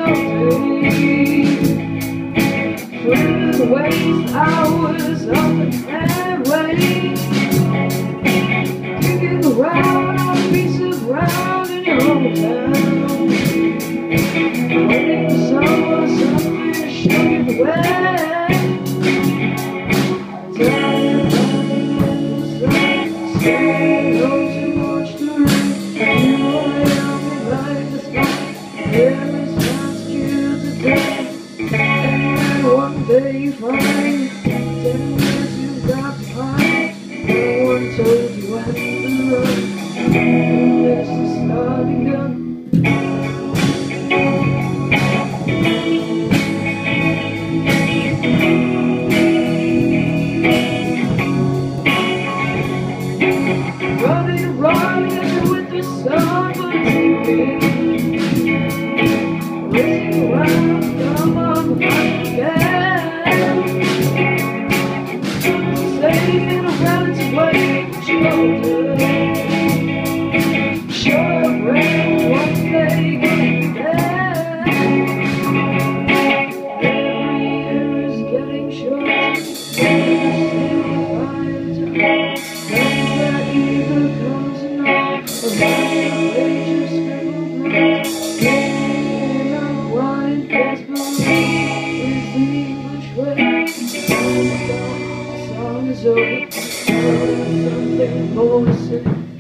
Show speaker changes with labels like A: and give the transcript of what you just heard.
A: Through the waste hours of the airway, kicking around on a piece of ground in your hometown, waiting for someone suddenly to show you the way. Telling you stay home to watch the rain. You only like the sky. Every sun's you today. One day you find 10 years you've got to find. No one told you when to run. This is starting gun. Running with the sun for TV. Racing around, come on, safe in a relative way, shoulder. Sure of rain, one day getting there. Every year is getting shorter. That either comes or not. A million pages scribbled notes. In a wide desperation is the English way. Song is over, something more to say.